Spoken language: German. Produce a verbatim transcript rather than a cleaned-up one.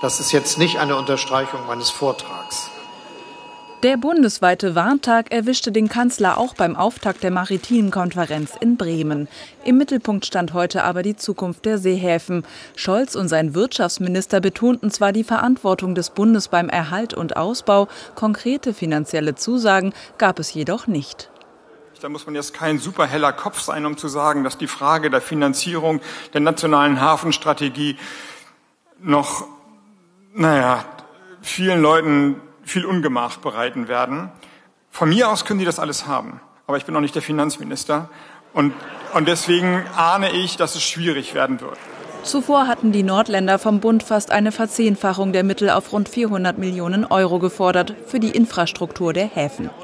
Das ist jetzt nicht eine Unterstreichung meines Vortrags. Der bundesweite Warntag erwischte den Kanzler auch beim Auftakt der maritimen Konferenz in Bremen. Im Mittelpunkt stand heute aber die Zukunft der Seehäfen. Scholz und sein Wirtschaftsminister betonten zwar die Verantwortung des Bundes beim Erhalt und Ausbau, konkrete finanzielle Zusagen gab es jedoch nicht. Da muss man jetzt kein super heller Kopf sein, um zu sagen, dass die Frage der Finanzierung der nationalen Hafenstrategie noch, naja, vielen Leuten viel Ungemach bereiten werden. Von mir aus können die das alles haben. Aber ich bin auch nicht der Finanzminister. Und, und deswegen ahne ich, dass es schwierig werden wird. Zuvor hatten die Nordländer vom Bund fast eine Verzehnfachung der Mittel auf rund vierhundert Millionen Euro gefordert für die Infrastruktur der Häfen.